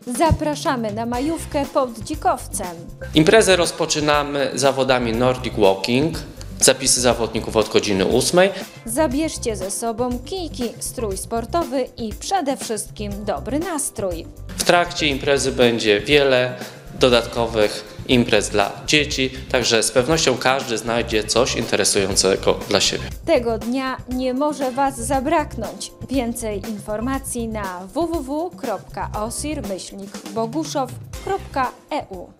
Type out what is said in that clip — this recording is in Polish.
Zapraszamy na majówkę pod Dzikowcem. Imprezę rozpoczynamy zawodami Nordic Walking. Zapisy zawodników od godziny 8. Zabierzcie ze sobą kijki, strój sportowy i przede wszystkim dobry nastrój. W trakcie imprezy będzie wiele dodatkowych imprez dla dzieci, także z pewnością każdy znajdzie coś interesującego dla siebie. Tego dnia nie może Was zabraknąć. Więcej informacji na www.osir-boguszów.eu